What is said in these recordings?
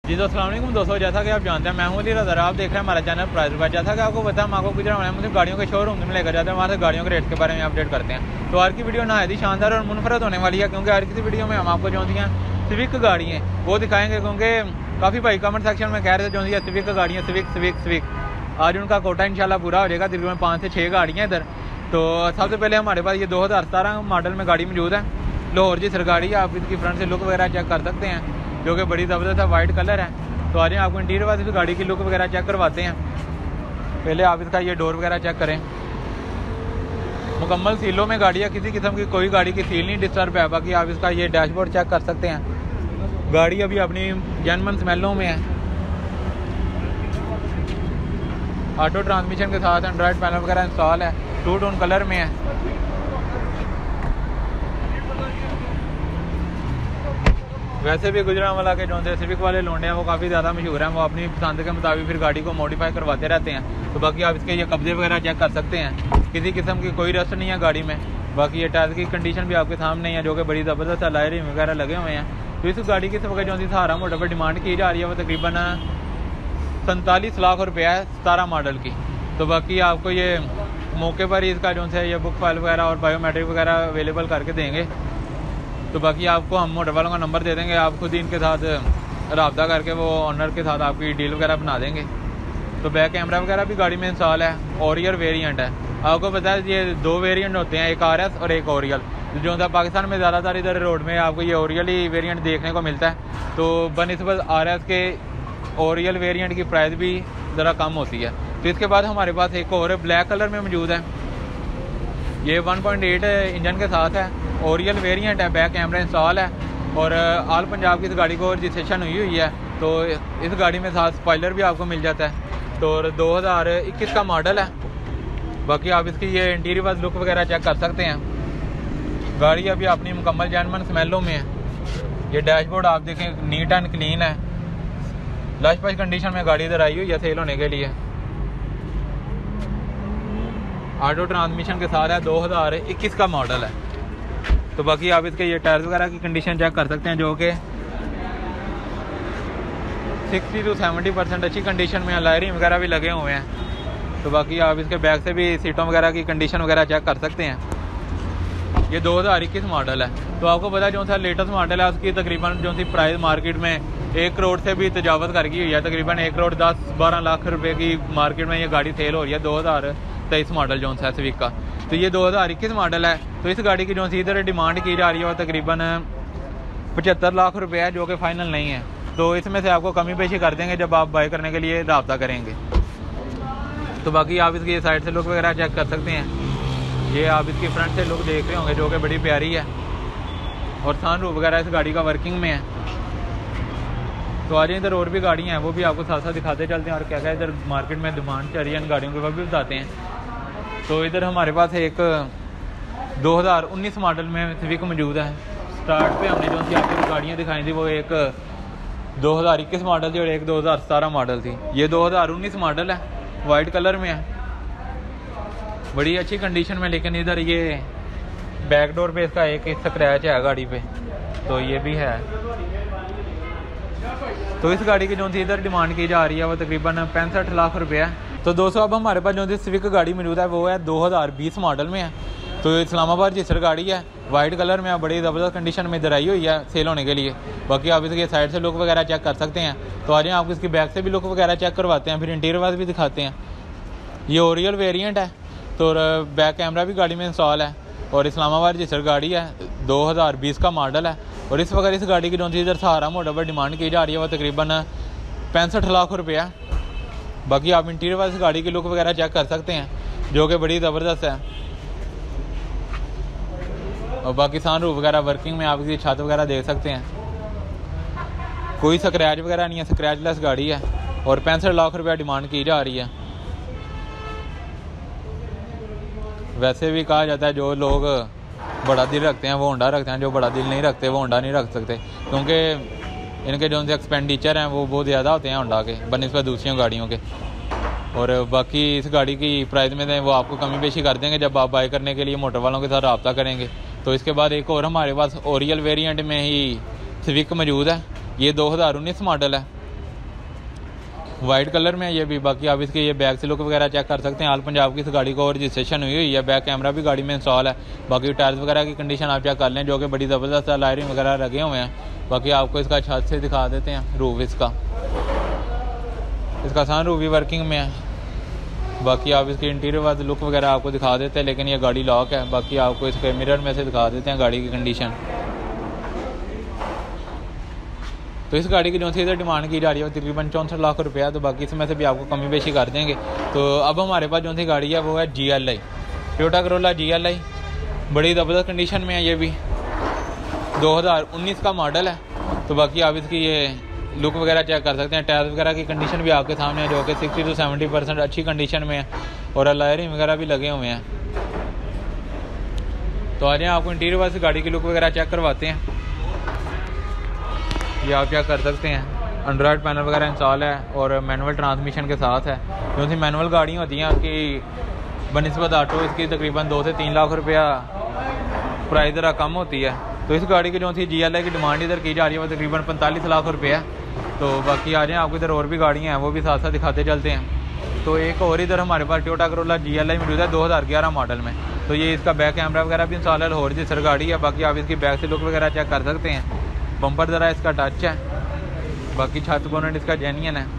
जी तो अस्सलाम वालेकुम दोस्तों, जैसा कि आप जानते हैं मैं हूं अली रज़ा। आप देख रहे हैं हमारा चैनल प्राइस बाय। जैसा कि आपको पता है, हम आपको गुजरात में गाड़ियों के शोरूम में लेकर जाते हैं, वहाँ से गाड़ियों के रेट के बारे में अपडेट करते हैं। तो आज की वीडियो नहायत ही शानदार और मुनफरद होने वाली है, क्योंकि आज की वीडियो में हम आपको जो सी सिविक गाड़ी हैं वो दिखाएंगे, क्योंकि काफ़ी भाई कमेंट सेक्शन में कह रहे थे जो सी सिविक गाड़ियाँ सिविक आज उनका कोटा इंशाल्लाह पूरा हो जाएगा। तकरीबन 5 से 6 गाड़ियाँ इधर। तो सबसे पहले हमारे पास ये 2017 मॉडल में गाड़ी मौजूद है, लाहौर जी सर गाड़ी है। आप इसकी फ्रंट से लुक वगैरह चेक कर सकते हैं, जो कि बड़ी ज़बरदस्त है, वाइट कलर है। तो आज आपको इंटीरियर वाले इस गाड़ी की लुक वगैरह चेक करवाते हैं। पहले आप इसका ये डोर वगैरह चेक करें। मुकम्मल सीलों में गाड़ी है, किसी किस्म की कोई गाड़ी की सील नहीं डिस्टर्ब है। बाकी आप इसका ये डैशबोर्ड चेक कर सकते हैं। गाड़ी अभी अपनी जेन्युइन स्मेलों में है। ऑटो ट्रांसमिशन के साथ एंड्रॉयड पैनल वगैरह इंस्टॉल है, 2 टोन कलर में है। वैसे भी गुजरांवाला के जो सिविक वाले लोंडे हैं वो काफ़ी ज़्यादा मशहूर हैं। वो अपनी पसंद के मुताबिक फिर गाड़ी को मॉडिफाई करवाते रहते हैं। तो बाकी आप इसके ये कब्जे वगैरह चेक कर सकते हैं, किसी किस्म की कोई रस्ट नहीं है गाड़ी में। बाकी ये टायर की कंडीशन भी आपके सामने है, जो कि बड़ी ज़बरदस्त है, लाइट वगैरह लगे हुए हैं। तो इस गाड़ी की इस वक्त जो सी सहारा मोटर पर डिमांड की जा रही है वो तकरीबन 47 लाख रुपया है 17 मॉडल की। तो बाकी आपको ये मौके पर ही इसका जो है ये बुक फाइल वगैरह और बायोमेट्रिक वगैरह अवेलेबल करके देंगे। तो बाकी आपको हम मोटर वालों का नंबर दे देंगे, आप खुद ही इनके साथ रब्ता करके वो ऑनर के साथ आपकी डील वगैरह बना देंगे। तो बैक कैमरा वगैरह भी गाड़ी में इंस्टॉल है। ओरियल वेरिएंट है। आपको पता है ये 2 वेरिएंट होते हैं, एक RS और एक ओरियल। जो था पाकिस्तान में ज़्यादातर इधर रोड में आपको ये ओरियल ही वेरिएंट देखने को मिलता है। तो बनिस्बत RS के ओरियल वेरिएंट की प्राइस भी ज़रा कम होती है। तो इसके बाद हमारे पास एक और ब्लैक कलर में मौजूद है। ये 1.8 इंजन के साथ है, ओरियल वेरिएंट है, बैक कैमरा इंस्टॉल है और ऑल पंजाब की इस गाड़ी को रजिस्ट्रेशन हुई है। तो इस गाड़ी में साथ स्पॉइलर भी आपको मिल जाता है। तो 2021 का मॉडल है। बाकी आप इसकी ये इंटीरियर वाइज लुक वगैरह चेक कर सकते हैं। गाड़ी अभी अपनी मुकम्मल जेन्युइन स्मेलों में है। ये डैशबोर्ड आप देखें नीट एंड क्लीन है, लश पश कंडीशन में गाड़ी इधर आई हुई है सेल होने के लिए। ऑटो ट्रांसमिशन के साथ है, 2021 का मॉडल है। तो बाकी आप इसके ये टायर्स वगैरह की कंडीशन चेक कर सकते हैं, जो कि 60 से 70% अच्छी कंडीशन में है। लायरिंग वगैरह भी लगे हुए हैं। तो बाकी आप इसके बैक से भी सीटों वगैरह की कंडीशन वगैरह चेक कर सकते हैं। ये 2021 मॉडल है। तो आपको पता है जो सा लेटेस्ट मॉडल है उसकी तकरीबन जो सी प्राइस मार्केट में 1 करोड़ से भी तजावत कर गई हुई है। तकरीबन 1 करोड़ 10-12 लाख रुपए की मार्केट में ये गाड़ी सेल हो रही है। 2023 मॉडल जो है सिविक का। तो ये 2021 मॉडल है। तो इस गाड़ी की जो सी इधर डिमांड की जा रही है वो तकरीबन 75 लाख रुपये है, जो कि फ़ाइनल नहीं है। तो इसमें से आपको कमी पेशी कर देंगे जब आप बाय करने के लिए रब्ता करेंगे। तो बाकी आप इसकी ये साइड से लुक वगैरह चेक कर सकते हैं। ये आप इसकी फ्रंट से लुक देख रहे होंगे, जो कि बड़ी प्यारी है और सनरूफ वगैरह इस गाड़ी का वर्किंग में है। तो आज इधर और भी गाड़ियाँ हैं, वो भी आपको साथ साथ दिखाते चलते हैं और क्या क्या इधर मार्केट में डिमांड चल रही है इन गाड़ियों के, वो भी बताते हैं। तो इधर हमारे पास एक 2019 मॉडल में सिविक मौजूद है। स्टार्ट पे हमने जो सी आपको गाड़ियाँ दिखाई थी वो एक 2021 मॉडल थी और एक 2017 मॉडल थी। ये 2019 मॉडल है, वाइट कलर में है, बड़ी अच्छी कंडीशन में। लेकिन इधर ये बैक डोर पे इसका एक स्क्रैच है गाड़ी पे, तो ये भी है। तो इस गाड़ी की जो सी इधर डिमांड की जा रही है वो तकरीबन 65 लाख रुपये है। तो दोस्तों अब हमारे पास जो सी सिविक गाड़ी मौजूद है वो है 2020 मॉडल में है। तो इस्लामाबाद जी सर गाड़ी है, वाइट कलर में है, बड़ी ज़बरदस्त कंडीशन में इधर आई हुई है सेल होने के लिए। बाकी आप इसके साइड से लुक वगैरह चेक कर सकते हैं। तो आज आपको इसकी बैक से भी लुक वगैरह चेक करवाते हैं, फिर इंटीरियर वाइज भी दिखाते हैं। ये ओरियल वेरिएंट है, तो बैक कैमरा भी गाड़ी में इंस्टॉल है और इस्लामाबाद जी सर गाड़ी है, 2020 का मॉडल है। और इस वक्त इस गाड़ी की जो सी इधर सहारा मोटर पर डिमांड की जा रही है वो तकरीबन 65 लाख रुपये है। बाकी आप इंटीरियर वाइज गाड़ी की लुक वगैरह चेक कर सकते हैं, जो कि बड़ी ज़बरदस्त है। और बाकी सनरूफ वगैरह वर्किंग में आप इसकी छत वगैरह देख सकते हैं। कोई स्क्रैच वगैरह नहीं है, स्क्रैचलेस गाड़ी है और 65 लाख रुपया डिमांड की जा रही है। वैसे भी कहा जाता है जो लोग बड़ा दिल रखते हैं वो होंडा रखते हैं, जो बड़ा दिल नहीं रखते वो होंडा नहीं रख सकते, क्योंकि इनके जो एक्सपेंडिचर हैं वो बहुत ज़्यादा होते हैं होंडा के बनिस्बत दूसरी गाड़ियों के। और बाकी इस गाड़ी की प्राइस में वो आपको कमी पेशी कर देंगे जब आप बाय करने के लिए मोटर वालों के साथ रब्ता करेंगे। तो इसके बाद एक और हमारे पास ओरियल वेरिएंट में ही सिविक मौजूद है। ये 2019 मॉडल है। वाइट कलर में है ये भी। बाकी आप इसके ये बैक से लुक वगैरह चेक कर सकते हैं। आल पंजाब की इस गाड़ी को रजिस्ट्रेशन हुई है। बैक कैमरा भी गाड़ी में इंस्टॉल है। बाकी टायर्स वगैरह की कंडीशन आप चेक कर लें, जो कि बड़ी ज़बरदस्त लाइटिंग वगैरह लगे हुए हैं। बाकी आपको इसका छत से दिखा देते हैं रूफ इसका सन रूफ भी वर्किंग में है। बाकी आप इसकी इंटीरियर वाला लुक वगैरह आपको दिखा देते हैं, लेकिन ये गाड़ी लॉक है। बाकी आपको इसके मिरर में से दिखा देते हैं गाड़ी की कंडीशन। तो इस गाड़ी की जो सी इधर डिमांड की जा रही है वो तकरीबन 64 लाख रुपया। तो बाकी इसमें से भी आपको कमी बेशी कर देंगे। तो अब हमारे पास जो सी गाड़ी है वो है GLI, टोयोटा करोला GLI। बड़ी ज़बरदस्त कंडीशन में है, ये भी 2019 का मॉडल है। तो बाकी आप इसकी ये लुक वगैरह चेक कर सकते हैं। टायर वगैरह की कंडीशन भी आपके सामने है, जो कि 60 से 70% अच्छी कंडीशन में है और अलॉयरिंग वगैरह भी लगे हुए हैं। तो आज आपको इंटीरियर वाली गाड़ी की लुक वगैरह चेक करवाते हैं। ये आप चेक कर सकते हैं, एंड्रॉयड पैनल वगैरह इंस्टॉल है और मैनुअल ट्रांसमिशन के साथ है। जो सी मैनुअल गाड़ियाँ होती हैं उसकी बनिस्बत ऑटो इसकी तकरीबन 2 से 3 लाख रुपया प्राइस ज़रा कम होती है। तो इस गाड़ी की जो सी GLI की डिमांड इधर की जा रही है वो तकरीबन 45 लाख रुपये है। तो बाकी आ जाएँ, आपको इधर और भी गाड़ियाँ हैं वो भी साथ साथ दिखाते चलते हैं। तो एक और इधर हमारे पास टोयोटा करोला GLI मौजूद है 2011 मॉडल में। तो ये इसका बैक कैमरा वगैरह भी इंस्टॉल है, लाहौर रजिस्टर गाड़ी है। बाकी आप इसकी बैक से लुक वगैरह चेक कर सकते हैं। बम्पर ज़रा इसका टच है, बाकी छत बोनेट इसका जेन्युइन है,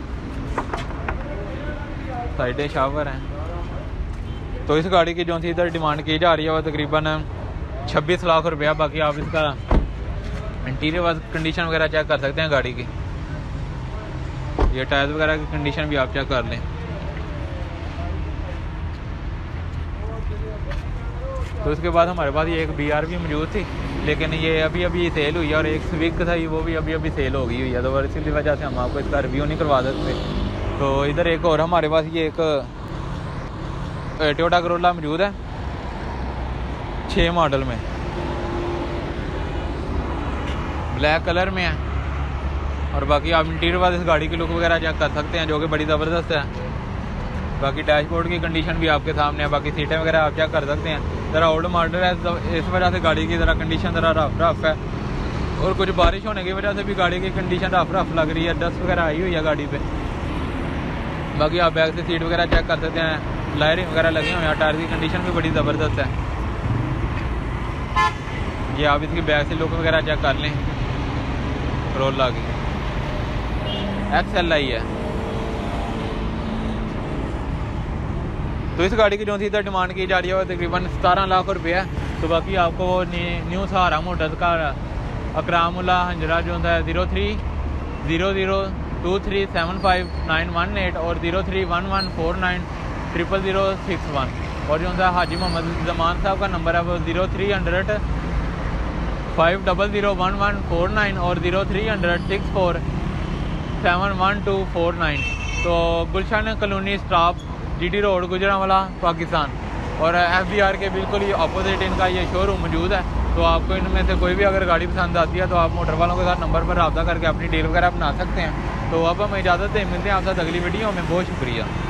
साइडें शावर हैं। तो इस गाड़ी की जो सी इधर डिमांड की जा रही है वो तकरीबन 26 लाख रुपया। बाकी आप इसका इंटीरियर कंडीशन वगैरह चेक कर सकते हैं गाड़ी की। ये टायर वगैरह की कंडीशन भी आप चेक कर लें। तो उसके बाद हमारे पास ये एक BR भी मौजूद थी, लेकिन ये अभी सेल हुई है। और एक स्विफ्ट था वो भी अभी सेल हो गई हुई है। तो इसी वजह से हम आपको इसका रिव्यू नहीं करवा सकते। तो इधर एक और हमारे पास ये एक टोयोटा करोला मौजूद है 6 मॉडल में, ब्लैक कलर में है। और बाकी आप इंटीरियर वाले इस गाड़ी की लुक वगैरह चेक कर सकते हैं, जो कि बड़ी ज़बरदस्त है। बाकी डैशबोर्ड की कंडीशन भी आपके सामने है। बाकी सीटें वगैरह आप चेक कर सकते हैं। ज़रा ओल्ड मॉडल है, इस वजह से गाड़ी की ज़रा कंडीशन ज़रा रफ है। और कुछ बारिश होने की वजह से भी गाड़ी की कंडीशन रफ लग रही है, डस्ट वगैरह आई हुई है गाड़ी पे। बाकी आप बैक से सीट वगैरह चेक कर सकते हैं, लायरिंग वगैरह लगी हुई है। टायर की कंडीशन भी बड़ी ज़बरदस्त है। ये आप इसकी बैक से लुक वगैरह चेक कर लें। करोला की XLI है। तो इस गाड़ी की जो सी इधर डिमांड की जा रही है वो तकरीबन 17 लाख रुपये है। तो बाकी आपको न्यू सहारा मोटर्स का अकरामुल्ला हंजरा जो है 0300237591 और 0311490061 और जो है हाजी मोहम्मद जमान साहब का नंबर है वो 0300500149 और 030064711249। तो Gulshan colony stop GT road Gujranwala Pakistan और FBR के बिल्कुल ही अपोजिट इनका ये शोरूम मौजूद है। तो आपको इनमें से कोई भी अगर गाड़ी पसंद आती है तो आप मोटर वालों के साथ नंबर पर रब्ता करके अपनी डील वगैरह बना सकते हैं। तो अब हम इजाज़त दें, मिलते हैं आपके साथ अगली वीडियो में। बहुत शुक्रिया।